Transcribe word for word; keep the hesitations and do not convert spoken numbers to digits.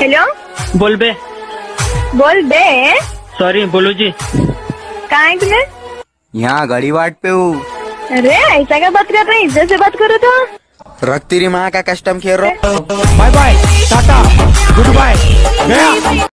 Hello बोल बे। बोल बे। Sorry बोलो जी। कहाँ है तुम्हें? यहाँ गाड़ी वाट पे हूँ। अरे ऐसा क्या बात कर रहे हैं, इज्जत से बात करो तो। रख तेरी माँ का custom care. Bye bye tata good bye गया।